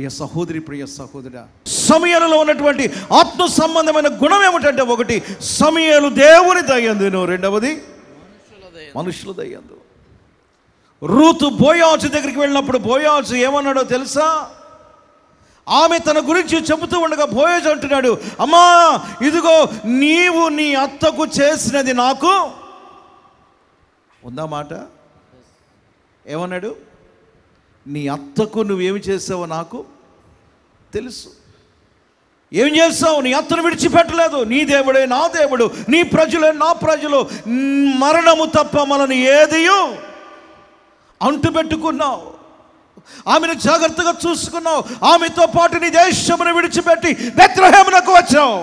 ప్రియ సహోదరి, ప్రియ సహోదరుడా, సమూయేలులో ఉన్నటువంటి ఆత్మ సంబంధమైన గుణం ఏమిటంటే, ఒకటి సమూయేలు దేవుని దయందును, రెండవది మనుషుల దయందు. రూతు బోయాజు దగ్గరికి వెళ్ళినప్పుడు బోయాజు ఏమన్నాడో తెలుసా? ఆమె తన గురించి చెబుతూ ఉండగా బోయాజు అంటున్నాడు, అమ్మా ఇదిగో నీవు నీ అత్తకు చేసినది నాకు ఉందా మాట? ఏమన్నాడు? నీ అత్తకు నువ్వేమి చేసావో నాకు తెలుసు. ఏం చేస్తావు? నీ అత్తను విడిచిపెట్టలేదు. నీ దేవుడే నా దేవుడు, నీ ప్రజలే నా ప్రజలు, మరణము తప్ప మనని ఏదియో అంటు పెట్టుకున్నావు. ఆమెను జాగ్రత్తగా చూసుకున్నావు. ఆమెతో పాటు నీ దేశమును విడిచిపెట్టి బెత్లెహేమునకు వచ్చావు.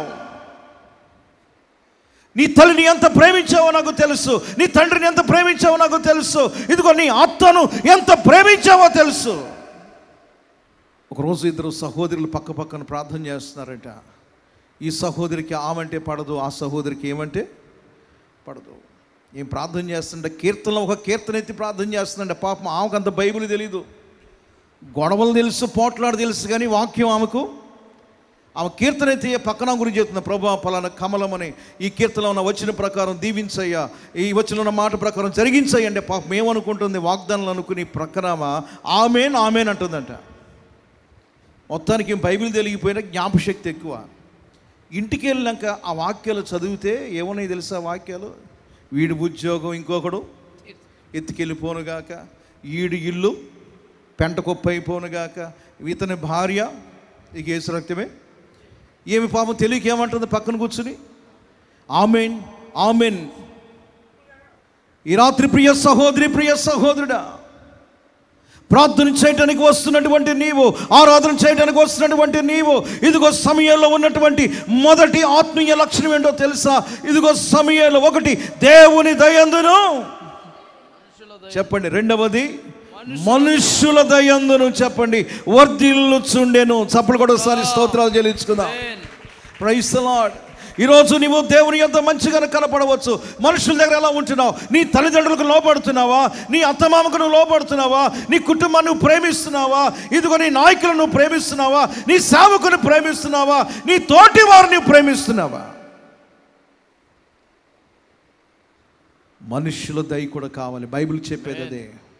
నీ తల్లిని ఎంత ప్రేమించావో నాకు తెలుసు, నీ తండ్రిని ఎంత ప్రేమించావో నాకు తెలుసు, ఇదిగో నీ అత్తను ఎంత ప్రేమించావో తెలుసు. ఒకరోజు ఇద్దరు సహోదరులు పక్క పక్కన ప్రార్థన చేస్తున్నారట. ఈ సహోదరికి ఆమంటే పడదు, ఆ సహోదరికి ఏమంటే పడదు. ఏం ప్రార్థన చేస్తుంటే కీర్తనలో ఒక కీర్తన ఎత్తి ప్రార్థన చేస్తుందంటే, పాపం ఆమెకు అంత బైబిల్ తెలీదు, గొడవలు తెలుసు, పోట్లాడు తెలుసు, కానీ వాక్యం ఆమెకు, ఆమె కీర్తన ఎత్తి పక్కన గురించి చెప్తుంది. ప్రభా పలానా కమలం అని ఈ కీర్తనలో ఉన్న వచ్చిన ప్రకారం దీవించయ్యా, ఈ వచ్చిన ఉన్న మాట ప్రకారం జరిగించయ్య అంటే, పాపం ఏమనుకుంటుంది? వాగ్దానాలు అనుకుని ప్రక్కన ఆమెన్ ఆమెన్ అంటుందంట. మొత్తానికి బైబిల్ తెలిగిపోయినా జ్ఞాపశక్తి ఎక్కువ. ఇంటికి వెళ్ళినాక ఆ వాక్యాలు చదివితే ఏమన్నాయి తెలుసా? వాక్యాలు, వీడి ఉద్యోగం ఇంకొకడు ఎత్తుకెళ్ళిపోనుగాక, ఈడు ఇల్లు పెంట కుప్ప అయిపోనుగాక, ఇతని భార్య ఇక యేసు రక్తమే. ఏమి పాపం తెలియక ఏమంటుంది పక్కన కూర్చుని? Amen amen. ఈ రాత్రి ప్రియ సహోదరి, ప్రియ సహోదరుడా, ప్రార్థన చేయడానికి వస్తున్నటువంటి నీవు, ఆరాధన చేయడానికి వస్తున్నటువంటి నీవు, ఇదిగో సమూయేలులో ఉన్నటువంటి మొదటి ఆత్మీయ లక్షణం ఏంటో తెలుసా? ఇదిగో సమూయేలు ఒకటి దేవుని దయందును చెప్పండి, రెండవది మనుష్యుల దయందును చెప్పండి, వర్ధిల్లుచుండెను. చప్పట్లు కూడా ఒకసారి స్తోత్రాలు చెల్లించుకుందాం. Praise the lord. ఈరోజు నీవు దేవుని ఎంత మంచిగా కనపడవచ్చు. మనుషుల దగ్గర ఎలా ఉంటున్నావు? నీ తల్లిదండ్రులకు లోపడుతున్నావా? నీ అత్తమామకు నువ్వు లోపడుతున్నావా? నీ కుటుంబాన్ని నువ్వు ప్రేమిస్తున్నావా? ఇదిగో నీ నాయకులను నువ్వు ప్రేమిస్తున్నావా? నీ సేవకుని ప్రేమిస్తున్నావా? నీ తోటి వారిని ప్రేమిస్తున్నావా? మనుషుల దయ కూడా కావాలి. బైబిల్ చెప్పేది అదే.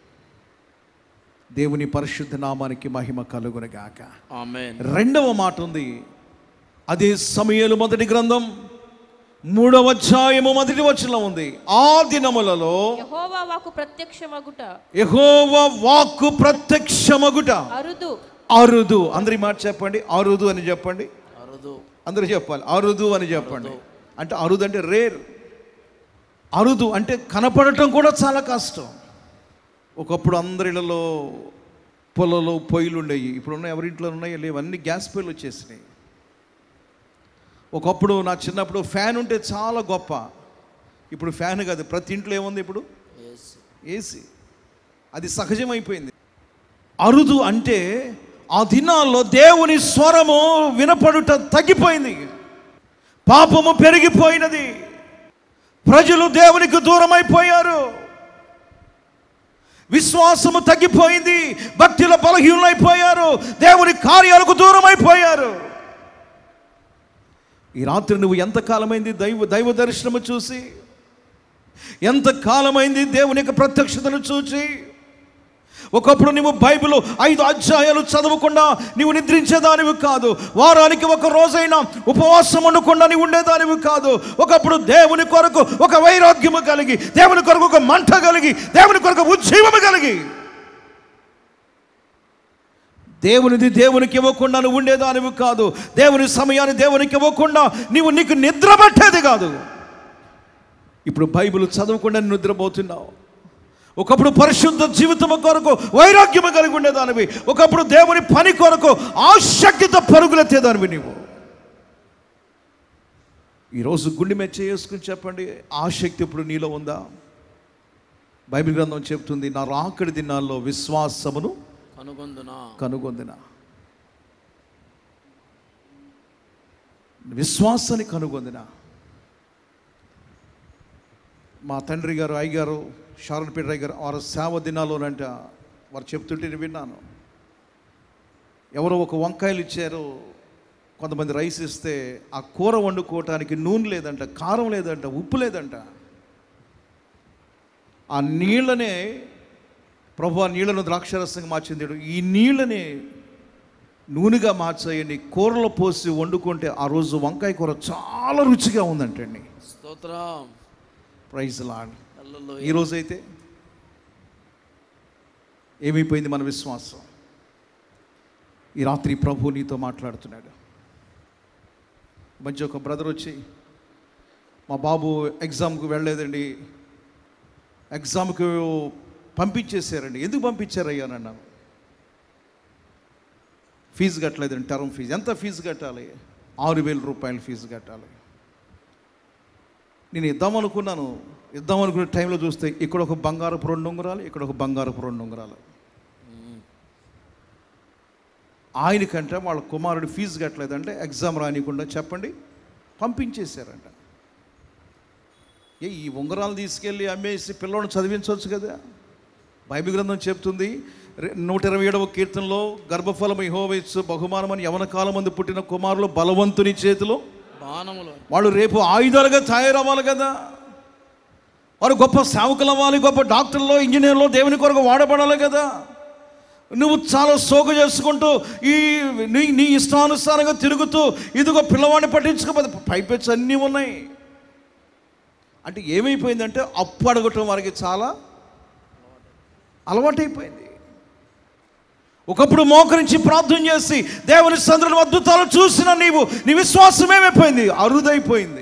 దేవుని పరిశుద్ధ నామానికి మహిమ కలుగునుగాక. ఆమేన్. రెండవ మాట ఉంది, అదే సమూయేలు మొదటి గ్రంథం 3వ అధ్యాయము 1వ వచనం ఉంది. ఆ దినములలో యెహోవా వాక్కు ప్రత్యక్షమగుట, యెహోవా వాక్కు ప్రత్యక్షమగుట అరుదు. అరుదు. అందరి మాట చెప్పండి, అరుదు అని చెప్పండి. అరుదు అందరూ చెప్పాలి, అరుదు అని చెప్పండి. అంటే అరుదు అంటే రేర్. అరుదు అంటే కనపడటం కూడా చాలా కష్టం. ఒకప్పుడు అందరిలో పొలలో పొయ్యిలు ఉండేవి, ఇప్పుడున్న ఎవరింట్లో ఉన్నాయో లేవు, అన్ని గ్యాస్ పొయ్యిలు వచ్చేసినాయి. ఒకప్పుడు నా చిన్నప్పుడు ఫ్యాన్ ఉంటే చాలా గొప్ప. ఇప్పుడు ఫ్యాన్ కాదు, ప్రతి ఇంట్లో ఏముంది ఇప్పుడు? ఏసీ. అది సహజమైపోయింది. అరుదు అంటే ఆ దినాల్లో దేవుని స్వరము వినపడుట తగ్గిపోయింది, పాపము పెరిగిపోయినది, ప్రజలు దేవునికి దూరమైపోయారు, విశ్వాసము తగ్గిపోయింది, భక్తిలో బలహీనులైపోయారు, దేవుని కార్యాలకు దూరమైపోయారు. ఈ రాత్రి నువ్వు ఎంతకాలమైంది దైవ దర్శనము చూసి? ఎంతకాలమైంది దేవుని యొక్క ప్రత్యక్షతను చూసి? ఒకప్పుడు నువ్వు బైబిల్ 5 అధ్యాయాలు చదవకుండా నీవు నిద్రించేదానివి కాదు. వారానికి ఒక రోజైనా ఉపవాసం ఉండకుండా నీవు ఉండేదానివి కాదు. ఒకప్పుడు దేవుని కొరకు ఒక వైరాగ్యము కలిగి, దేవుని కొరకు ఒక మంట కలిగి, దేవుని కొరకు ఉజ్జీవము కలిగి, దేవునిది దేవునికి ఇవ్వకుండా నువ్వు ఉండేదానివి కాదు. దేవుని సమయాన్ని దేవునికి ఇవ్వకుండా నీకు నిద్ర పట్టేది కాదు. ఇప్పుడు బైబిల్ చదవకుండా నిద్రపోతున్నావు. ఒకప్పుడు పరిశుద్ధ జీవితం కొరకు వైరాగ్యము కలిగి ఉండేదానివి, ఒకప్పుడు దేవుని పని కొరకు ఆసక్తితో పరుగులెత్తేదానివి నీవు. ఈరోజు గుండె మీద చేసుకుని చెప్పండి, ఆసక్తి ఇప్పుడు నీలో ఉందా? బైబిల్ గ్రంథం చెప్తుంది, నా రాకడి దినాల్లో విశ్వాసమును కనుగొందునా. విశ్వాసాన్ని కనుగొందినా. మా తండ్రి గారు, అయ్యగారు షారన్ పీటర్ అయ్య గారు, వారు సేవ దినాల్లోనంట వారు చెప్తుంటే విన్నాను. ఎవరో ఒక వంకాయలు ఇచ్చారు, కొంతమంది రైస్ ఇస్తే ఆ కూర వండుకోవటానికి నూనె లేదంట, కారం లేదంట, ఉప్పు లేదంట. ఆ నీళ్ళనే ప్రభు ఆ నీళ్లను ద్రాక్షరసంగా మార్చింది. ఈ నీళ్ళని నూనెగా మార్చేయండి, కూరలో పోసి వండుకుంటే ఆ రోజు వంకాయ కూర చాలా రుచిగా ఉందంటండి. స్తోత్రం, ప్రైజ్ లార్డ్. ఈరోజైతే ఏమైపోయింది మన విశ్వాసం? ఈ రాత్రి ప్రభు నీతో మాట్లాడుతున్నాడు. మంచి ఒక బ్రదర్ వచ్చి, మా బాబు ఎగ్జామ్కి వెళ్ళలేదండి, ఎగ్జామ్కి పంపించేశారండి. ఎందుకు పంపించారయ్యా అని అన్నాను. ఫీజు కట్టలేదండి, టర్మ్ ఫీజు. ఎంత ఫీజు కట్టాలి? 6,000 రూపాయలు ఫీజు కట్టాలి. నేను ఇద్దామనుకున్నాను టైంలో చూస్తే ఇక్కడ ఒక బంగారపు 2 ఉంగరాలు, ఇక్కడ ఒక బంగారపు 2 ఉంగరాలు. ఆయనకంటే వాళ్ళ కుమారుడు ఫీజు కట్టలేదంటే ఎగ్జామ్ రానికుండా చెప్పండి పంపించేశారంట. ఈ ఉంగరాలు తీసుకెళ్ళి అమ్మేసి పిల్లలను చదివించవచ్చు కదా. బైబిల్ గ్రంథం చెప్తుంది 127వ కీర్తనలో, గర్భఫలం యెహోవా ఇచ్చు బహుమానమని యవన కాలం మందు పుట్టిన కుమారులు బలవంతుని చేతిలో బాణములు. వాళ్ళు రేపు ఆయుధాలుగా తయారవ్వాలి కదా. వారు గొప్ప సేవకులు అవ్వాలి, గొప్ప డాక్టర్లో, ఇంజనీర్లో, దేవుని కొరకు వాడబడాలి కదా. నువ్వు చాలా సోకు చేసుకుంటూ నీ ఇష్టానుసారంగా తిరుగుతూ ఇదిగో పిల్లవాడిని పట్టించుకోకపోతే పైపెచ్చు అన్నీ ఉన్నాయి. అంటే ఏమైపోయిందంటే అప్పు అడగటం వారికి చాలా అలవాటైపోయింది. ఒకప్పుడు మోకరించి ప్రార్థన చేసి దేవుని సన్నిధిలో అద్భుతాలు చూసిన నీ విశ్వాసం ఏమైపోయింది? అరుదైపోయింది.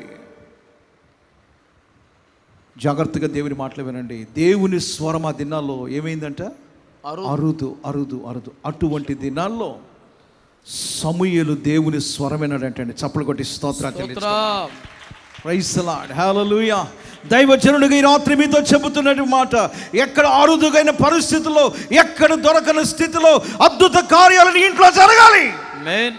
జాగ్రత్తగా దేవుని మాటలు వినండి. దేవుని స్వరం ఆ దినాల్లో ఏమైందంట? అరుదు అరుదు అరుదు. అటువంటి దినాల్లో సమూయేలు దేవుని స్వరం విన్నాడంటండి. చప్పలు కొట్టి స్తోత్రాలు. Praise the lord, hallelujah. దైవజనుడిగా ఈ రాత్రి మీతో చెబుతున్నట్టు మాట, ఎక్కడ అరుదుగైన పరిస్థితుల్లో, ఎక్కడ దొరకని స్థితిలో అద్భుత కార్యాలు నీ ఇంట్లో జరగాలి. ఆమేన్.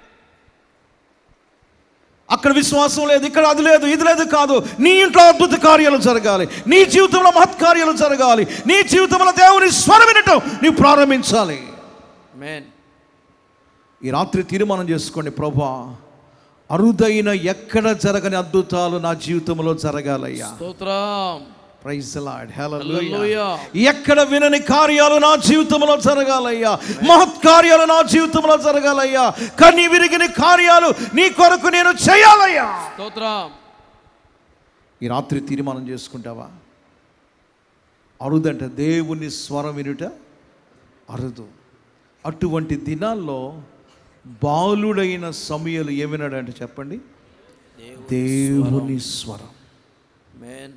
అక్కడ విశ్వాసం లేదు, ఇక్కడ అది లేదు, ఇది లేదు కాదు. నీ ఇంట్లో అద్భుత కార్యాలు జరగాలి, నీ జీవితంలో మహత్కార్యాలు జరగాలి, నీ జీవితంలో దేవుని స్వరం వినటం నీవు ప్రారంభించాలి. ఆమేన్. ఈ రాత్రి తీర్మానం చేసుకోండి, ప్రభువా అరుదైన ఎక్కడ జరగని అద్భుతాలు నా జీవితంలో జరగాలయ్యా. స్తోత్రం, ప్రైజ్ ది లార్డ్, హల్లెలూయా. ఎక్కడ వినని కార్యాలు నా జీవితంలో జరగాలయ్యా, మహత్కార్యాలు నా జీవితంలో జరగాలయ్యా, కని విరిగిన కార్యాలు నీ కొరకు నేను చేయాలయ్యా. స్తోత్రం. ఈ రాత్రి తీర్మానం చేసుకుంటావా? అరుదంట దేవుని స్వరం వినుట అరుదు. అటువంటి దినాల్లో బాలుడైన సమూయేలు ఏమినాడంటే చెప్పండి? దేవుని స్వరం. ఆమేన్.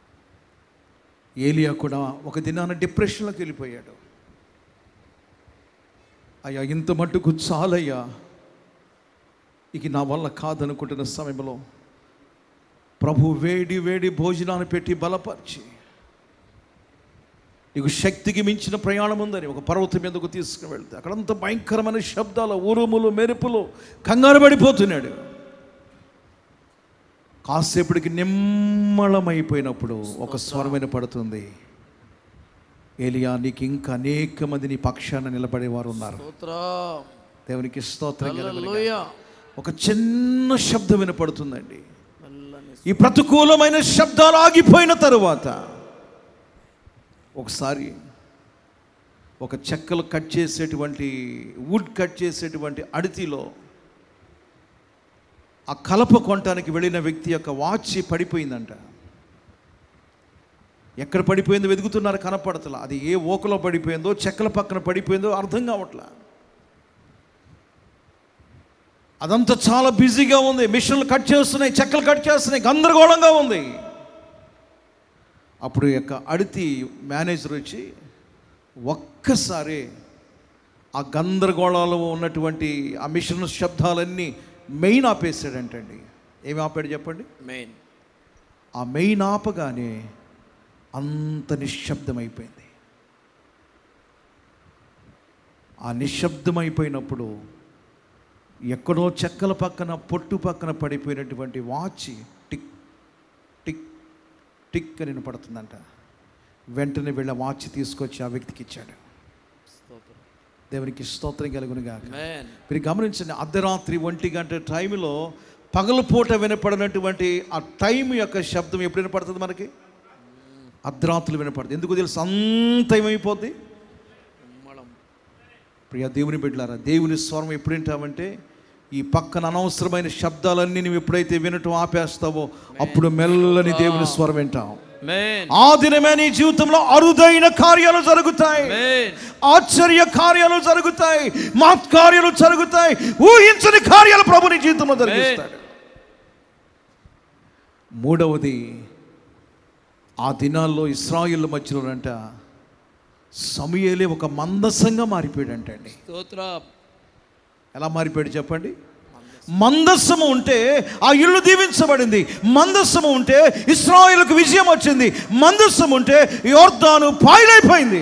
ఏలియా కూడా ఒక దినాన డిప్రెషన్లోకి వెళ్ళిపోయాడు. అయ్యా ఇంత మట్టుకు చాలయ్యా, ఇక నా వల్ల కాదనుకుంటున్న సమయంలో ప్రభు వేడి వేడి భోజనాన్ని పెట్టి బలపరిచి, నీకు శక్తికి మించిన ప్రయాణం ఉందని ఒక పర్వతం మీదకు తీసుకుని వెళ్తే అక్కడంత భయంకరమైన శబ్దాలు, ఉరుములు, మెరుపులు, కంగారు పడిపోతున్నాడు. కాసేపటికి నిమ్మళమైపోయినప్పుడు ఒక స్వరం వినపడుతుంది, ఏలియా నీకు ఇంకా అనేక మంది నీ పక్షాన నిలబడేవారు ఉన్నారు. దేవునికి స్తోత్రం. ఒక చిన్న శబ్దం వినపడుతుందండి. ఈ ప్రతికూలమైన శబ్దాలు ఆగిపోయిన తరువాత ఒకసారి ఒక చెక్కలు కట్ చేసేటువంటి, వుడ్ కట్ చేసేటువంటి అడితిలో ఆ కలప కొనటానికి వెళ్ళిన వ్యక్తి యొక్క వాచ్ పడిపోయిందంట. ఎక్కడ పడిపోయిందో వెతుకుతున్నారు, కనపడతలా. అది ఏ ఓకలో పడిపోయిందో, చెక్కల పక్కన పడిపోయిందో అర్థం కావట్లా. అదంతా చాలా బిజీగా ఉంది, మిషన్లు కట్ చేస్తున్నాయి, చెక్కలు కట్ చేస్తున్నాయి, గందరగోళంగా ఉంది. అప్పుడు యొక్క అడితి మేనేజర్ వచ్చి ఒక్కసారి ఆ గందరగోళాలు ఉన్నటువంటి ఆ మిషన్ శబ్దాలన్నీ మెయిన్ ఆపేసాడంటండి. ఏమి ఆపాడు చెప్పండి? మెయిన్. ఆ మెయిన్ ఆపగానే అంత నిశ్శబ్దమైపోయింది. ఆ నిశ్శబ్దమైపోయినప్పుడు ఎక్కడో చెక్కల పక్కన, పొట్టు పక్కన పడిపోయినటువంటి వాచ్ టిక్ టిక్ టిక్ అని వినపడుతుందంట. వెంటనే వీళ్ళ వాచ్ తీసుకొచ్చి ఆ వ్యక్తికి ఇచ్చాడు. దేవునికి స్తోత్రం కలుగునుగాక. మీరు గమనించండి, అర్ధరాత్రి 1 గంట టైంలో పగలపూట వినపడినటువంటి ఆ టైం యొక్క శబ్దం ఎప్పుడు వినపడుతుంది మనకి? అర్ధరాత్రులు వినపడుతుంది. ఎందుకు తెలుసు? అంత ఏమైపోద్ది. ప్రియ దేవుని బిడ్డలారా, దేవుని స్వరం ఎప్పుడు వింటామంటే ఈ పక్కన అనవసరమైన శబ్దాలన్నీ నువ్వు ఎప్పుడైతే వినటం ఆపేస్తావో అప్పుడు మెల్లని దేవుని స్వరం వింటాం. ఆ దినమే నీ జీవితంలో అరుదైన కార్యాలు జరుగుతాయి, ఆశ్చర్య కార్యాలు జరుగుతాయి, మహత్కార్యాలు జరుగుతాయి, ఊహించని కార్యాలు ప్రభు నీ జీవితంలో జరిగిస్తాడు. మూడవది, ఆ దినాల్లో ఇశ్రాయేలు మధ్యలోనంట సమూయేలే ఒక మందసంగా మారిపోయాడంట అండి. ఎలా మారిపోయాడు చెప్పండి? మందస్సము ఉంటే ఆ ఇల్లు దీవించబడింది, మందస్సము ఉంటే ఇశ్రాయేలుకు విజయం వచ్చింది, మందస్సము ఉంటే యోర్దాను పాయలైపోయింది.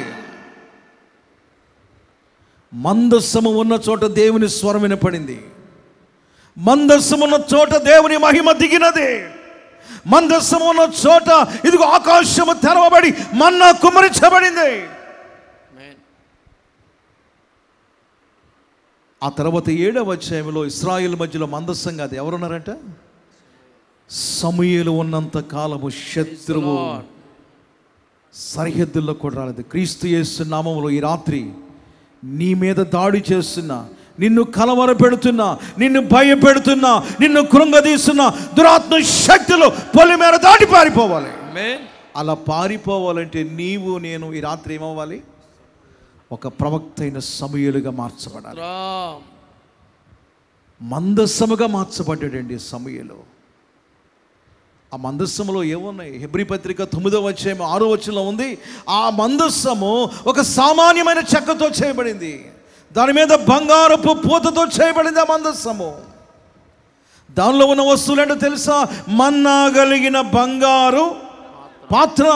మందస్సము ఉన్న చోట దేవుని స్వరం వినపడింది, మందస్సము ఉన్న చోట దేవుని మహిమ దిగినది, మందస్సము ఉన్న చోట ఇదిగో ఆకాశము తెరవబడి మన్నా కుమ్మరించబడింది. ఆ తర్వాత 7వ అధ్యాయంలో ఇశ్రాయేలు మధ్యలో మందస్సం కాదు, ఎవరున్నారంట? సమూయేలు ఉన్నంత కాలము శత్రువు సరిహద్దుల్లో కూడా రాలేదు. క్రీస్తు యేసు నామములో ఈ రాత్రి నీ మీద దాడి చేస్తున్నా, నిన్ను కలవరపెడుతున్నా, నిన్ను భయపెడుతున్నా, నిన్ను కృంగదీస్తున్నా దురాత్మ శక్తులు పొలిమేర దాటి పారిపోవాలి. అలా పారిపోవాలంటే నీవు నేను ఈ రాత్రి ఏమవ్వాలి? ఒక ప్రవక్త అయిన సమూయేలుగా మార్చబడాలి. మందస్సముగా మార్చబడ్డాడండి సమూయేలు. ఆ మందస్సములో ఏమున్నాయి? హెబ్రీ పత్రిక 9వ అధ్యాయం 6వ వచనంలో ఉంది, ఆ మందస్సము ఒక సామాన్యమైన చెక్కతో చేయబడింది, దాని మీద బంగారపు పూతతో చేయబడింది ఆ మందస్సము. దానిలో ఉన్న వస్తువులు ఏంటో తెలుసా? మన్నా కలిగిన బంగారు పాత్ర,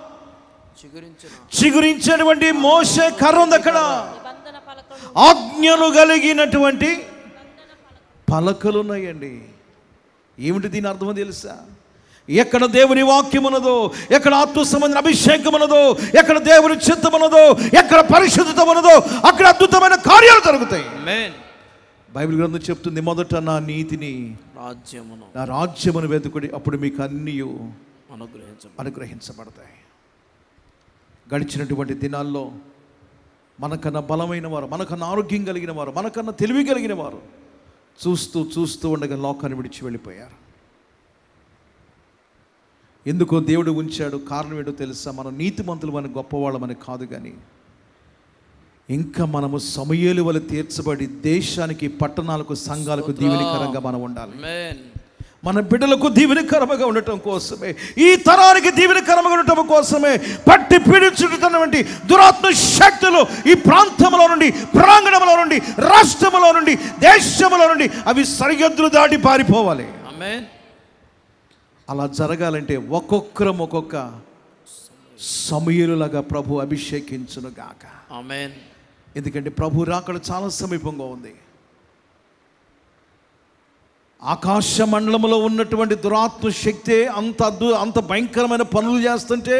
చిగురించేటువంటి మోషే కర్ర ఉంది అక్కడ, ఆజ్ఞలు కలిగినటువంటి పలకలు ఉన్నాయండి. ఏమిటి దీని అర్థమో తెలుసా? ఎక్కడ దేవుని వాక్యం ఉన్నదో, ఎక్కడ ఆత్మ సంబంధించిన అభిషేకం ఉన్నదో, ఎక్కడ దేవుని చిత్తం ఉన్నదో, ఎక్కడ పరిశుద్ధత ఉన్నదో అక్కడ అద్భుతమైన కార్యాలు జరుగుతాయి. బైబిల్ గ్రంథం చెప్తుంది, మొదట నా నీతిని నా రాజ్యమును వెతుకుడి, అప్పుడు మీకు అన్నీ అనుగ్రహించబడతాయి. గడిచినటువంటి దినాల్లో మనకన్నా బలమైన వారు, మనకన్నా ఆరోగ్యం కలిగిన వారు, మనకన్నా తెలివి కలిగిన వారు చూస్తూ చూస్తూ ఉండగా లోకాన్ని విడిచి వెళ్ళిపోయారు. ఎందుకో దేవుడు ఉంచాడు. కారణం ఏంటో తెలుసా? మనం నీతిమంతులు, మన గొప్పవాళ్ళమని కాదు, కానీ ఇంకా మనము సమూయేలు వలె తీర్చబడి దేశానికి, పట్టణాలకు, సంఘాలకు దీవెనకరంగా మనం ఉండాలి. మన బిడ్డలకు దీవెనకరముగా ఉండటం కోసమే, ఈ తరానికి దీవెనకరముగా ఉండటం కోసమే పట్టి పీడించుతున్నటువంటి దురాత్మ శక్తులు ఈ ప్రాంతంలో నుండి, ప్రాంగణంలో నుండి, రాష్ట్రంలో నుండి, దేశంలో నుండి అవి సరిహద్దులు దాటి పారిపోవాలి. అలా జరగాలంటే ఒక్కొక్కరం ఒక్కొక్క సమూయేలులాగా ప్రభు అభిషేకించును గాక. ఆమేన్. ఎందుకంటే ప్రభు రాకడ చాలా సమీపంగా ఉంది. ఆకాశ మండలంలో ఉన్నటువంటి దురాత్మ శక్తి అంత భయంకరమైన పనులు చేస్తుంటే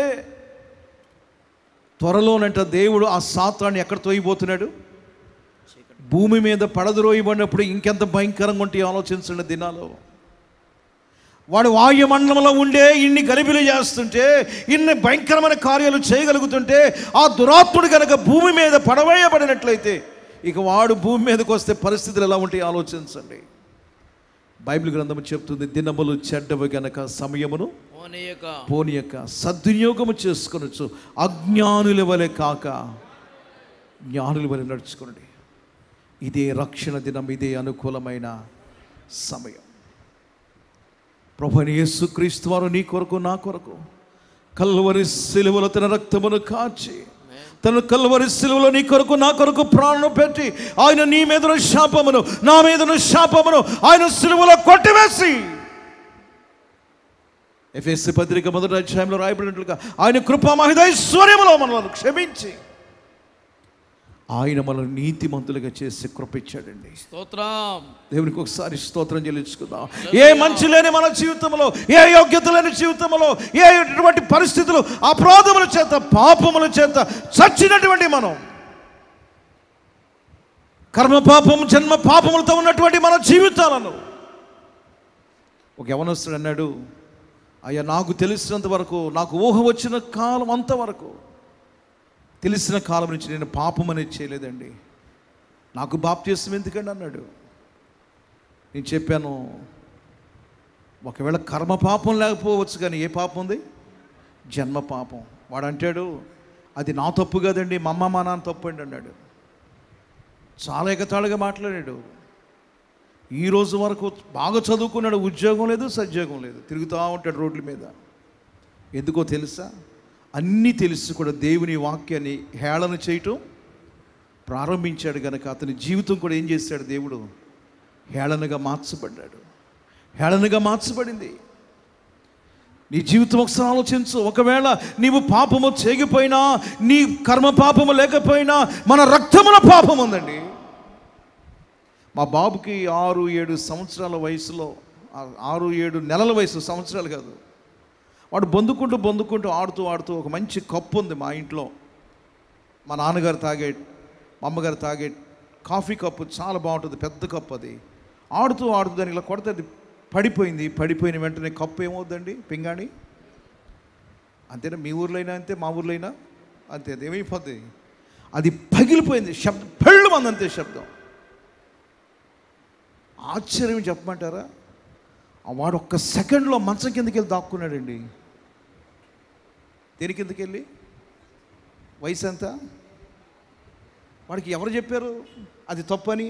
త్వరలోనంట దేవుడు ఆ సాతాన్ని ఎక్కడ తోయిపోతున్నాడు? భూమి మీద పడద్రోయబడినప్పుడు ఇంకెంత భయంకరంగా ఉంటే ఆలోచించండి దినాలు. వాడు వాయుమండలంలో ఉండే ఇన్ని గలిబిలు చేస్తుంటే, ఇన్ని భయంకరమైన కార్యాలు చేయగలుగుతుంటే, ఆ దురాత్ముడు కనుక భూమి మీద పడవేయబడినట్లయితే ఇక వాడు భూమి మీదకి వస్తే పరిస్థితులు ఎలా ఉంటాయి ఆలోచించండి. బైబిల్ గ్రంథము చెప్తుంది, దినములు చెడ్డవి గనక సమయమును పోనీయక సద్వినియోగము చేసుకొనొచ్చు, అజ్ఞానుల వలె కాక జ్ఞానుల వలె నడుచుకోండి. ఇదే రక్షణ దినం, ఇదే అనుకూలమైన సమయం. ప్రభువైన యేసుక్రీస్తు వారు నీ కొరకు, నా కొరకు కల్వరి సిలువలో తన రక్తమును కాచి, తన కల్వరి సిలువలో నీ కొరకు, నా కొరకు ప్రాణం పెట్టి, ఆయన నీ మీదను శాపమును, నా మీదను శాపమును ఆయన సిలువలో కొట్టివేసి, ఎఫెసీ పత్రిక 1వ అధ్యాయంలో రాయబడినట్లుగా ఆయన కృపా మహిమైశ్వర్యములో మనల్ని క్షమించి ఆయన మనల్ని నీతిమంతులుగా చేసి కృపించాడండి. స్తోత్రం. దేవునికి ఒకసారి స్తోత్రం చెల్లించుకుందాం. ఏ మంచి లేని మన జీవితంలో, ఏ యోగ్యత లేని జీవితంలో, ఎటువంటి పరిస్థితులు, అపరాధముల చేత, పాపముల చేత చచ్చినటువంటి మనం కర్మ పాపం జన్మ పాపములతో ఉన్నటువంటి మన జీవితాలను. ఒక యవనస్తుడు అన్నాడు, అయ్యా నాకు తెలిసినంత వరకు, నాకు ఊహ వచ్చిన కాలం అంతవరకు, తెలిసిన కాలం నుంచి నేను పాపం అనేది చేయలేదండి, నాకు బాప్తిసం ఎందుకండి అన్నాడు. నేను చెప్పాను, ఒకవేళ కర్మ పాపం లేకపోవచ్చు, కానీ ఏ పాపం ఉంది? జన్మ పాపం. వాడు అంటాడు, అది నా తప్పు కదండి, మా అమ్మ మా నాన్న తప్పు అండి అన్నాడు. చాలా ఎగతాళిగా మాట్లాడాడు. ఈరోజు వరకు బాగా చదువుకున్నాడు, ఉద్యోగం లేదు, సద్యోగం లేదు, తిరుగుతూ ఉంటాడు రోడ్ల మీద. ఎందుకో తెలుసా? అన్నీ తెలిసి కూడా దేవుని వాక్యాన్ని హేళన చేయటం ప్రారంభించాడు కనుక అతని జీవితం కూడా ఏం చేశాడు? దేవుడు హేళనగా మార్చబడ్డాడు, హేళనగా మార్చబడింది. నీ జీవితం ఒకసారి ఆలోచించు. ఒకవేళ నీవు పాపము చేయకపోయినా, నీ కర్మ పాపము లేకపోయినా, మన రక్తమున పాపం ఉందండి. మా బాబుకి 6-7 సంవత్సరాల వయసులో, 6-7 నెలల వయసు, సంవత్సరాలు కాదు, వాడు బొందుకుంటూ ఆడుతూ ఒక మంచి కప్పు ఉంది మా ఇంట్లో. మా నాన్నగారు తాగే, మా అమ్మగారు తాగే కాఫీ కప్పు చాలా బాగుంటుంది, పెద్ద కప్పు. అది ఆడుతూ దానికి ఇలా కొడితే అది పడిపోయిన వెంటనే కప్పు ఏమవుద్దండి? పింగాణి. అంతేనా? మీ ఊర్లో అయినా అంతే, మా ఊర్లో అయినా అంతే. అది ఏమైపోద్ది? అది పగిలిపోయింది, శబ్దం పెళ్ళు మంది, అంతే శబ్దం. ఆశ్చర్యం చెప్పమంటారా? వాడు ఒక్క సెకండ్లో మంచం కిందకి వెళ్ళి దాక్కున్నాడండి. దేని కిందకి వెళ్ళి? వయసు ఎంత? వాడికి ఎవరు చెప్పారు అది తప్పని?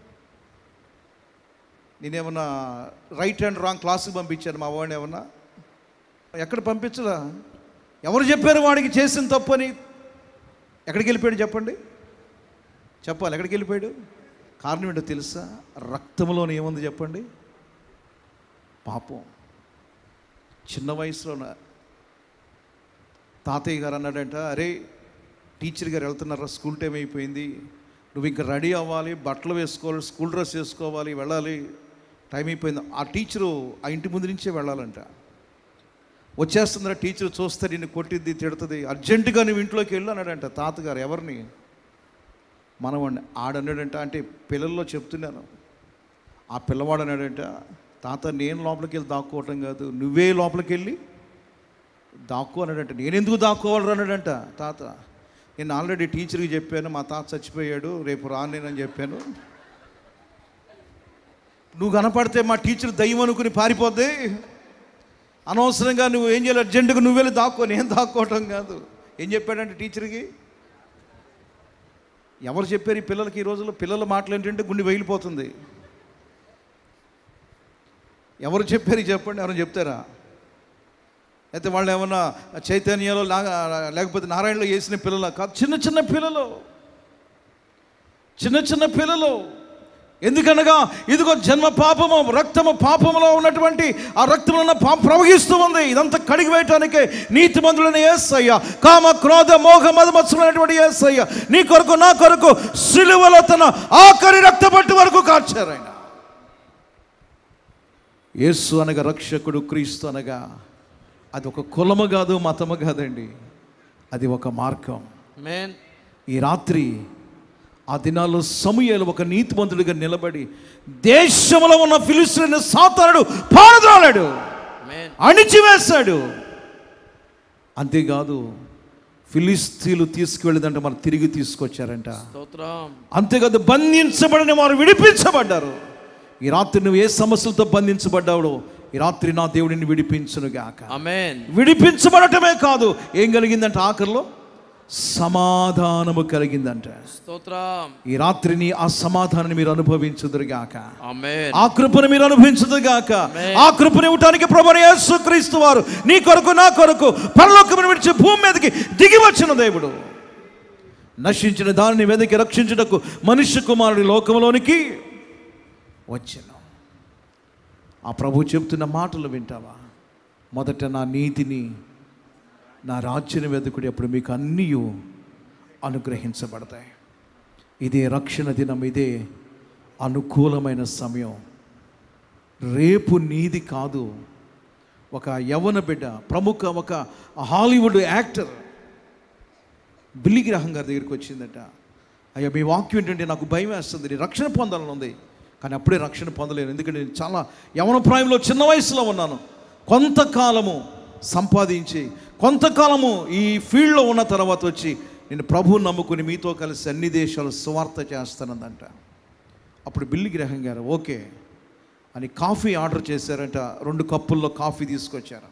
నేనేమన్నా రైట్ అండ్ రాంగ్ క్లాసుకి పంపించాను మా వాడిని? ఏమన్నా ఎక్కడ పంపించరా? ఎవరు చెప్పారు వాడికి చేసిన తప్పని? ఎక్కడికి వెళ్ళిపోయాడు చెప్పండి, చెప్పాలి. ఎక్కడికి వెళ్ళిపోయాడు? కారణం ఏంటో తెలుసా? రక్తంలోనే ఏముంది చెప్పండి? పాపం. చిన్న వయసులోన తాతయ్య గారు అన్నాడంట, అరే టీచర్ గారు వెళ్తున్నారా, స్కూల్ టైం అయిపోయింది, నువ్వు ఇంకా రెడీ అవ్వాలి, బట్టలు వేసుకోవాలి, స్కూల్ డ్రెస్ వేసుకోవాలి, వెళ్ళాలి, టైం అయిపోయింది. ఆ టీచరు ఆ ఇంటి ముందు నుంచే వెళ్ళాలంట. వచ్చేస్తుందిరా టీచర్, చూస్తే నిన్ను కొట్టిద్ది, తిడుతుంది, అర్జెంటుగా నువ్వు ఇంట్లోకి వెళ్ళు అన్నాడంట తాతగారు. ఎవరిని? మనవాడిని. ఆడన్నాడంట, అంటే పిల్లల్లో చెప్తున్నాను. ఆ పిల్లవాడు అన్నాడంట, తాత నేను లోపలికి వెళ్ళి దాక్కోవటం కాదు, నువ్వే లోపలికి వెళ్ళి దాక్కో అన్నాడంట. నేనెందుకు దాక్కోవాలి అన్నాడంట తాత. నేను ఆల్రెడీ టీచర్కి చెప్పాను, మా తాత చచ్చిపోయాడు, రేపు రానేనని చెప్పాను. నువ్వు కనపడితే మా టీచర్ దయ్యం అనుకుని పారిపోద్ది, అనవసరంగా నువ్వు ఏం చేయాలి, అర్జెంటుగా నువ్వు వెళ్ళి దాక్కో, నేను దాక్కోవటం కాదు. ఏం చెప్పాడంటే టీచర్కి? ఎవరు చెప్పారు ఈ పిల్లలకి? ఈ రోజుల్లో పిల్లల మాటలు ఏంటంటే గుండె వెయిలిపోతుంది. ఎవరు చెప్పారు చెప్పండి? ఎవరైనా చెప్తారా? అయితే వాళ్ళు ఏమన్నా చైతన్యంలో లేకపోతే నారాయణలో వేసిన పిల్లలు కాదు, చిన్న పిల్లలు. ఎందుకనగా ఇదిగో జన్మ పాపము, రక్తము పాపములో ఉన్నటువంటి ఆ రక్తంలో ప్రవహిస్తూ ఉంది. ఇదంతా కడిగి వేయటానికే నీతిమంతుడైన యేసయ్య, కామ క్రోధ మోహ మదమత్సరమైనటువంటి యేసయ్య నీ కొరకు నా కొరకు సిలువలో తన ఆఖరి రక్తపట్టు వరకు కార్చారు ఆయన. యేసు అనగా రక్షకుడు, క్రీస్తు అనగా అది ఒక కులము కాదు, మతము కాదండి, అది ఒక మార్గం. ఈ రాత్రి ఆ దినాల్లో సమూయేలు ఒక నీతిమంతుడిగా నిలబడి దేశంలో ఉన్న ఫిలిష్తీయులను సాతానుడు పారద్రోలాడు, అణిచివేశాడు. అంతేకాదు ఫిలిష్తీయులు తీసుకువెళ్ళదంటే మనం తిరిగి తీసుకొచ్చారంట. అంతేకాదు బంధించబడిన వారు విడిపించబడ్డారు. ఈ రాత్రి నువ్వు ఏ సమస్యలతో బంధించబడ్డావో ఈ రాత్రి నా దేవుడిని విడిపించునుగాక. ఆమేన్. విడిపించబడటమే కాదు, ఏం కలిగిందంట? ఆఖరిలో సమాధానము కలిగిందంట. స్తోత్రం. ఈ రాత్రిని ఆ సమాధానాన్ని మీరు అనుభవించుదురుగాక. ఆమేన్. ఆ కృపను మీరు అనుభవించుదురుగాక. ఆ కృపను ఇవ్వడానికి ప్రభువైన యేసుక్రీస్తు వారు నీ కొరకు నా కొరకు పరలోకమును విడిచి భూమి మీదకి దిగి వచ్చిన దేవుడు. నశించిన దానిని వెదకి రక్షించుటకు మనుష్య కుమారుడి లోకంలోనికి వచ్చెను. ఆ ప్రభు చెప్తున్న మాటలు వింటావా? మొదట నా నీతిని, నా రాజ్యాన్ని వెతుకుడి, అప్పుడు మీకు అన్నీ అనుగ్రహించబడతాయి. ఇదే రక్షణ దినం, ఇదే అనుకూలమైన సమయం. రేపు నీది కాదు. ఒక యవ్వన బిడ్డ, ప్రముఖ ఒక హాలీవుడ్ యాక్టర్ బిల్లీ గ్రాహం గారి దగ్గరికి వచ్చిందట. అయ్యా మీ వాక్యం ఏంటంటే నాకు భయం వేస్తుంది, నేను రక్షణ పొందాలని ఉంది, కానీ అప్పుడే రక్షణ పొందలేను. ఎందుకంటే నేను చాలా యవన ప్రాయంలో చిన్న వయసులో ఉన్నాను. కొంతకాలము సంపాదించి కొంతకాలము ఈ ఫీల్డ్లో ఉన్న తర్వాత వచ్చి నేను ప్రభువుని నమ్ముకుని మీతో కలిసి అన్ని దేశాలు సువార్త చేస్తానందంట. అప్పుడు బిల్లీ గ్రహం గారు ఓకే అని కాఫీ ఆర్డర్ చేశారంట. 2 కప్పుల్లో కాఫీ తీసుకొచ్చారు.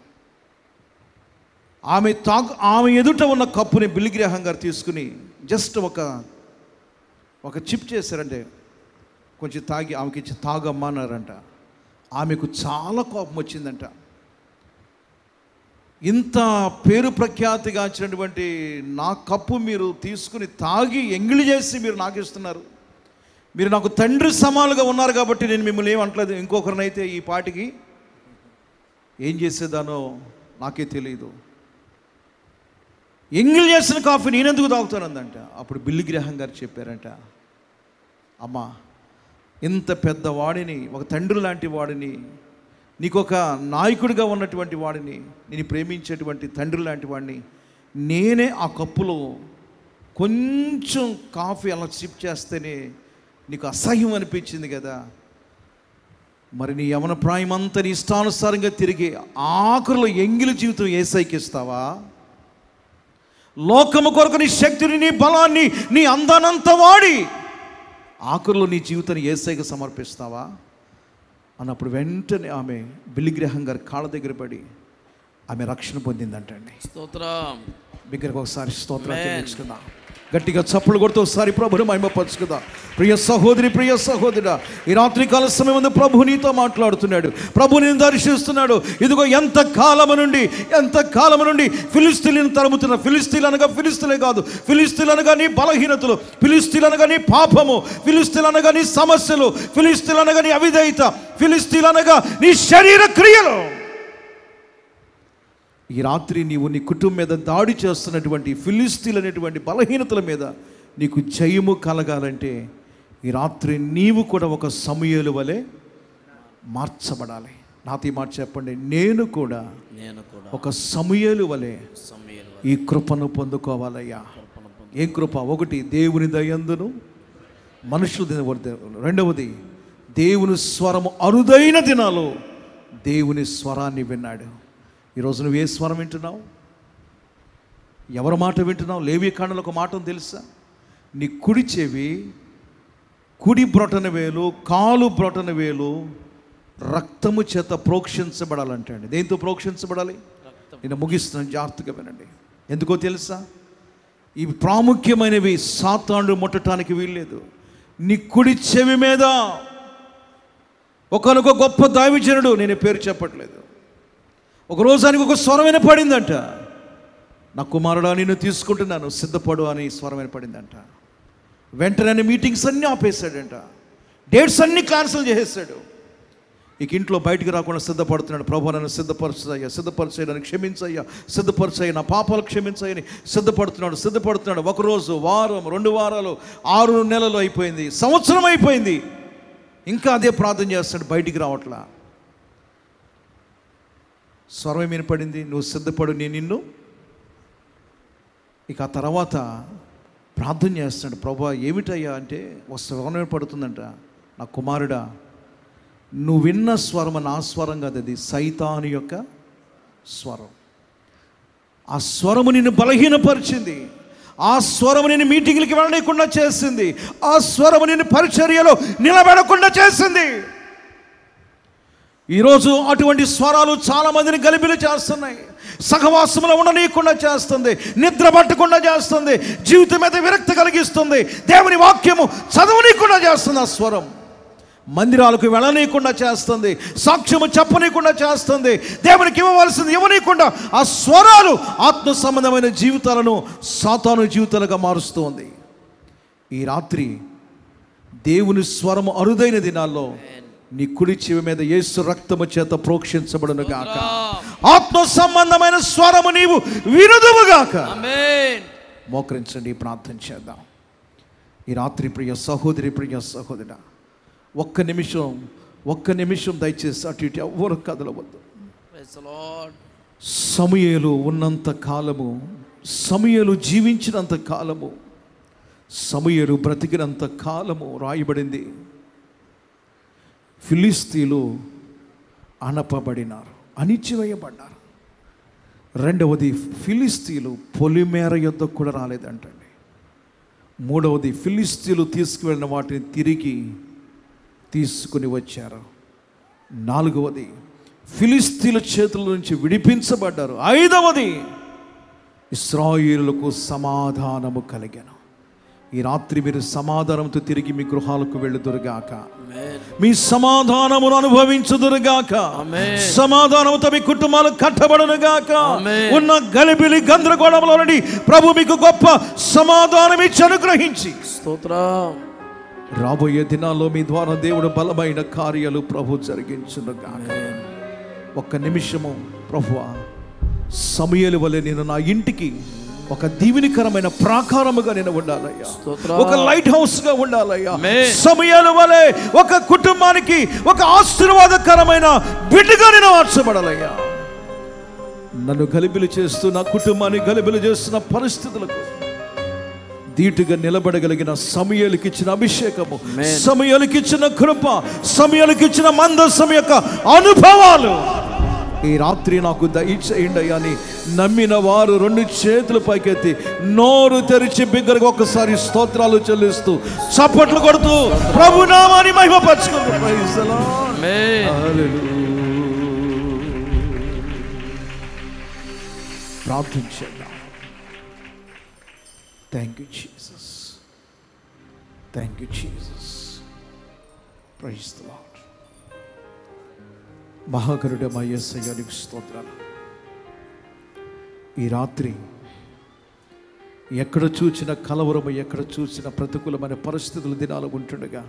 ఆమె ఎదుట ఉన్న కప్పుని బిల్లీ గ్రహం గారు తీసుకుని జస్ట్ ఒక చిప్ చేశారంటే కొంచెం తాగి ఆమెకి ఇచ్చి తాగమ్మా అన్నారంట. ఆమెకు చాలా కోపం వచ్చిందంట. ఇంత పేరు ప్రఖ్యాతిగాంచినటువంటి నా కప్పు మీరు తీసుకుని తాగి ఎంగిలి చేసి మీరు నాకు ఇస్తున్నారు. మీరు నాకు తండ్రి సమాలుగా ఉన్నారు కాబట్టి నేను మిమ్మల్ని ఏమంటలేదు. ఇంకొకరినైతే ఈ పాటికి ఏం చేసేదానో నాకే తెలియదు. ఎంగిలి చేసిన కాఫీ నేనెందుకు తాగుతానందంట. అప్పుడు బిల్లీ గ్రహం గారు చెప్పారంట, అమ్మా ఇంత పెద్దవాడిని, ఒక తండ్రి లాంటి వాడిని, నీకు ఒక నాయకుడిగా ఉన్నటువంటి వాడిని, నేను ప్రేమించేటువంటి తండ్రి లాంటి వాడిని, నేనే ఆ కప్పులో కొంచెం కాఫీ అలా సిప్ చేస్తేనే నీకు అసహ్యం అనిపించింది కదా, మరి నీ యవన ప్రాయం అంతా నీ ఇష్టానుసారంగా తిరిగి ఆఖరిలో ఎంగిలి జీవితం యేసయ్యకి ఇస్తావా? లోకము కొరకు నీ శక్తిని, నీ బలాన్ని, నీ అందానంతా వాడి ఆఖరిలో నీ జీవితాన్ని యేసయ్యకి సమర్పిస్తావా అన్నప్పుడు వెంటనే ఆమె బిల్లీ గ్రహం గారి కాళ్ళ దగ్గర పడి ఆమె రక్షణ పొందిందంటండి. స్తోత్రం. దగ్గరకు ఒకసారి స్తోత్రం చెల్లించుకుందాం. గట్టిగా చప్పులు కొడుతూ ఒకసారి ప్రభుని మహిమపరచుకుందాం. ప్రియ సహోదరి, ప్రియ సహోదరుడా, ఈ రాత్రి కాల సమయం ముందు ప్రభు నీతో మాట్లాడుతున్నాడు. ప్రభు నేను దర్శిస్తున్నాడు. ఇదిగో ఎంత కాలము నుండి ఫిలిస్తీన్లను తరుముతున్న, ఫిలిస్తీన్లు అనగా ఫిలిస్తీన్లే కాదు, ఫిలిస్తీన్లు అనగా నీ బలహీనతలు, ఫిలిస్తీన్లు అనగా నీ పాపము, ఫిలిస్తీన్లు అనగా నీ సమస్యలు, ఫిలిస్తీన్లు అనగా నీ అవిధేయత, ఫిలిస్తీన్లు అనగా నీ శరీర క్రియలు. ఈ రాత్రి నీవు నీ కుటుంబం మీద దాడి చేస్తున్నటువంటి ఫిలిస్తీన్లు అనేటువంటి బలహీనతల మీద నీకు జయము కలగాలంటే ఈ రాత్రి నీవు కూడా ఒక సమూయేలు వలె మార్చబడాలి. నాతో ఈ మాట చెప్పండి, నేను కూడా ఒక సమూయేలు వలె ఈ కృపను పొందుకోవాలయ్యా. ఏ కృప? 1 దేవుని దయందును మనుషుల దిన, 2వది దేవుని స్వరము అరుదైన దినాలు దేవుని స్వరాన్ని విన్నాడు. ఈరోజు నువ్వు ఏ స్వరం వింటున్నావు? ఎవరి మాట వింటున్నావు? లేవికాండంలో ఒక మాట తెలుసా? నీ కుడి చెవి, కుడి బ్రొటన వేలు, కాలు బ్రొటన వేలు రక్తము చేత ప్రోక్షించబడాలంటే అండి. దేంతో ప్రోక్షించబడాలి? నేను ముగిస్తున్నాను, జాగ్రత్తగా వినండి. ఎందుకో తెలుసా? ఇవి ప్రాముఖ్యమైనవి, సాతానుడు ముట్టడానికి వీల్లేదు. నీ కుడి చెవి మీద ఒకనొక గొప్ప దైవజనుడు, నేను పేరు చెప్పట్లేదు, ఒక రోజానికి ఒక స్వరం వినపడిందంట. నా కుమారుడా నిన్ను తీసుకుంటున్నాను, సిద్ధపడు అని స్వరం వినపడిందంట. వెంటనే మీటింగ్స్ అన్నీ ఆపేశాడంట, డేట్స్ అన్నీ క్యాన్సిల్ చేసేసాడు. ఇక ఇంట్లో బయటికి రాకుండా సిద్ధపడుతున్నాడు. ప్రభు నన్ను సిద్ధపరచయ్యా, నన్ను క్షమించయ్యా, సిద్ధపరచయ్యా, నా పాపాలు క్షమించయ్యని సిద్ధపడుతున్నాడు. 1 రోజు, వారం, 2 వారాలు, 6 నెలలు అయిపోయింది, సంవత్సరం అయిపోయింది, ఇంకా అదే ప్రార్థన చేస్తాడు, బయటికి రావట్లా. స్వరం వినపడింది, నువ్వు సిద్ధపడు, నేను నిన్ను. ఇక ఆ తర్వాత ప్రార్థన చేస్తున్నాడు. ప్రభువా ఏమిటయ్యా అంటే ఒక స్వరం వినపడుతుందంట, నా కుమారుడా నువ్వు విన్న స్వరం నా స్వరం కాదు, అది సైతాను యొక్క స్వరం. ఆ స్వరము నిన్ను బలహీనపరిచింది, ఆ స్వరము నిన్ను మీటింగ్లకి వెళ్ళకుండా చేసింది, ఆ స్వరము నిన్ను పరిచర్యలో నిలబెడకుండా చేసింది. ఈరోజు అటువంటి స్వరాలు చాలామందిని గలిబిలి చేస్తున్నాయి, సహవాసంలో ఉండనీయకుండా చేస్తుంది, నిద్ర పట్టకుండా చేస్తుంది, జీవితం మీద విరక్తి కలిగిస్తుంది, దేవుని వాక్యము చదవనీయకుండా చేస్తుంది. ఆ స్వరం మందిరాలకు వెళ్ళనీయకుండా చేస్తుంది, సాక్ష్యము చెప్పనీయకుండా చేస్తుంది, దేవునికి ఇవ్వవలసింది ఇవ్వనీయకుండా ఆ స్వరాలు ఆత్మ సంబంధమైన జీవితాలను సాతాను జీవితాలుగా మారుస్తుంది. ఈ రాత్రి దేవుని స్వరము అరుదైన దినాల్లో నీ కుడి చెవి మీద యేసు రక్తము చేత ప్రోక్షించబడును గాక. ఆత్మ సంబంధమైన స్వరము నీవు వినుదువుగాక. ఆమేన్. మోకరించండి, ప్రార్థన చేద్దాం. ఈ రాత్రి ప్రియ సహోదరి, ప్రియ సహోదరుడా, ఒక్క నిమిషం దయచేసి అటు ఇటు ఎవ్వరు కదలవద్దు. సమూయేలు ఉన్నంత కాలము, సమూయేలు జీవించినంత కాలము సమూయేలు బ్రతికినంత కాలము రాయబడింది ఫిలిస్తీయులు అణపబడినారు, అణిచివేయబడ్డారు. రెండవది, ఫిలిస్తీయులు పొలిమేర యుద్ధకు కూడా రాలేదంటండి. మూడవది, ఫిలిస్తీయులు తీసుకువెళ్ళిన వాటిని తిరిగి తీసుకుని వచ్చారు. నాలుగవది, ఫిలిస్తీయుల చేతుల నుంచి విడిపించబడ్డారు. ఐదవది, ఇశ్రాయేలులకు సమాధానము కలిగెను. ఈ రాత్రి మీరు సమాధానంతో తిరిగి మీ గృహాలకు వెళ్ళుదురుగాక, మీ సమాధానమును అనుభవించుదురుగాక, సమాధానంతో మీ కుటుంబాలు కట్టబడునుగాక. ఉన్న గలిబిలి గందరగోళంలో నుండి ప్రభు మీకు గొప్ప సమాధానం ఇచ్చి అనుగ్రహించి స్తోత్రం. రాబోయే దినాల్లో మీ ద్వారా దేవుడు బలమైన కార్యాలు ప్రభు జరిగించునుగాక. ఒక్క నిమిషము ప్రభువా, సమూయేలు వలె నేను నా ఇంటికి ఒక దీవెనికరమైన ప్రాకారముగా నేను ఉండాలయ్యా, ఒక లైట్ హౌస్ గా ఉండాలయ్యా. సమూయేలు వలె ఒక కుటుంబానికి ఒక ఆశీర్వాదకరమైన బిడ్డగా నేను మార్చబడాలయ్యా. నన్ను గలిబిలి చేస్తూ నా కుటుంబాన్ని గలిబిలి చేస్తున్న పరిస్థితులకు ధీటుగా నిలబడగలిగిన సమూయేలుకి ఇచ్చిన అభిషేకము, సమూయేలుకి ఇచ్చిన కృప, సమూయేలుకి ఇచ్చిన మందసం యొక్క అనుభవాలు ఈ రాత్రి నాకు దయచేయండి అని నమ్మిన వారు రెండు చేతులు పైకెత్తి నోరు తెరిచి బిగ్గరగా ఒకసారి స్తోత్రాలు చెల్లిస్తూ చప్పట్లు కొడుతూ ప్రభు నామాన్ని మహిమపరచుకుంటూ ప్రైజ్ ది లార్డ్. హల్లెలూయా. ప్రార్థించేద్దాం. Thank you Jesus, thank you Jesus. Praise the lord. మహాకరుడ మా యేసయ్య నీకు స్తోత్రాలు. ఈ రాత్రి ఎక్కడ చూసిన కలవరము, ఎక్కడ చూసిన ప్రతికూలమైన పరిస్థితుల దినాలు ఉంటుండగా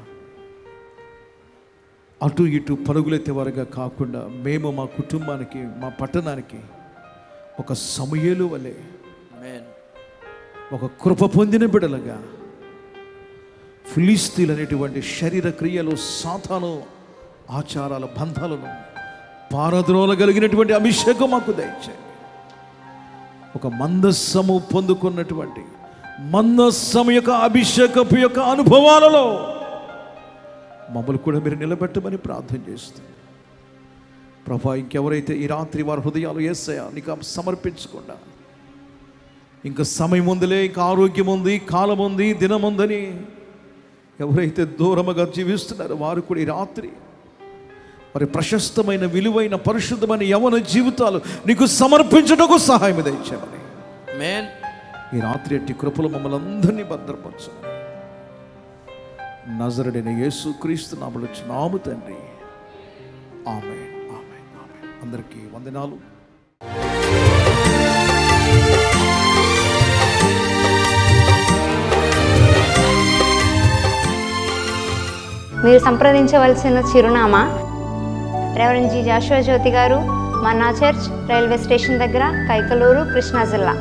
అటు ఇటు పరుగులెత్తే వారుగా కాకుండా మేము మా కుటుంబానికి, మా పట్టణానికి ఒక సమూయేలు వలె ఒక కృప పొందిన బిడలుగా ఫిలిస్తీయులు అనేటువంటి శరీర క్రియలు, సాతాను ఆచారాల బంధాలను పారద్రోలగలిగినటువంటి అభిషేకం మాకు దయచేయండి. ఒక మందస్సము పొందుకున్నటువంటి మందస్సము యొక్క అభిషేకపు యొక్క అనుభవాలలో మమ్మల్ని కూడా మీరు నిలబెట్టమని ప్రార్థన చేస్తుంది. ప్రభా, ఇంకెవరైతే ఈ రాత్రి వారి హృదయాలు యేసయ్యా నీకు సమర్పించకుండా ఇంకా సమయం ఉందిలే, ఇంకా ఆరోగ్యం ఉంది, కాలం ఉంది, దినం ఉందని ఎవరైతే దూరముగా జీవిస్తున్నారో వారు కూడా ఈ రాత్రి మరి ప్రశస్తమైన, విలువైన, పరిశుద్ధమైన యవ్వన జీవితాలు నీకు సమర్పించటకు సహాయం దయచేయమని ఈ రాత్రి అట్టి కృపలు మమ్మల్ని అందరినీ భద్రపరచమని నజరుడైన యేసుక్రీస్తు నామములో నాము తండ్రి. ఆమేన్, ఆమేన్, ఆమేన్. అందరికీ వందనాలు. మీరు సంప్రదించవలసిన చిరునామా రెవరెండ్ జి జాషువా జ్యోతి గారు, మన్నా చర్చ్, రైల్వే స్టేషన్ దగ్గర, కైకలూరు, కృష్ణా జిల్లా.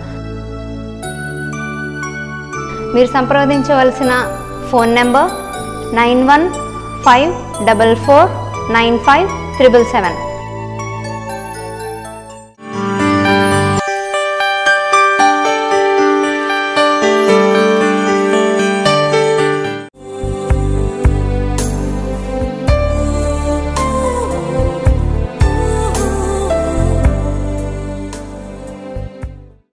మీరు సంప్రదించవలసిన ఫోన్ నెంబర్ 9154495777.